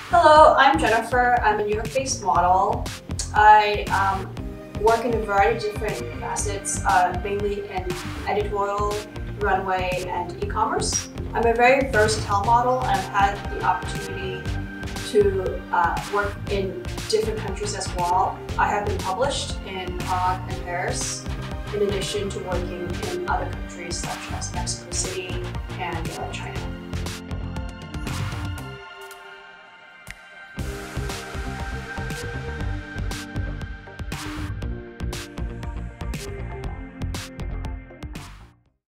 Hello, I'm Jennifer. I'm a New York-based model. I work in a variety of different facets, mainly in editorial, runway, and e-commerce. I'm a very versatile model and I've had the opportunity to work in different countries as well. I have been published in Prague and Paris, in addition to working in other countries such as Mexico City and China.